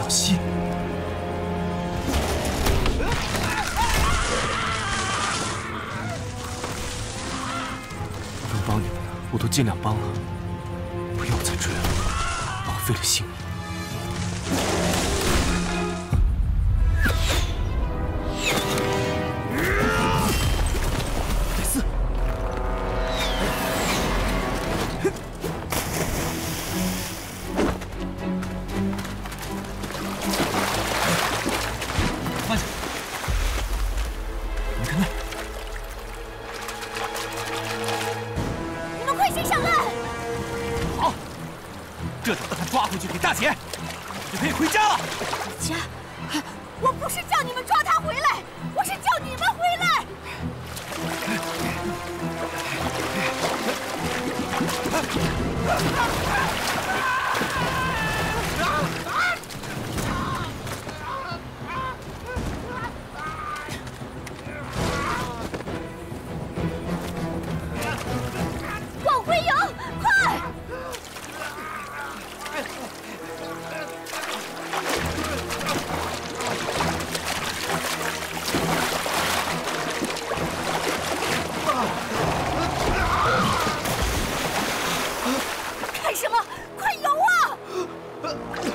息。能帮你们的，我都尽量帮了，不要再追了，浪费了性命。 这种把他抓回去给大姐，就可以回家了。 回家？我不是叫你们抓他回来，我是叫你们回来。往回游，快！ 干什么？快游啊！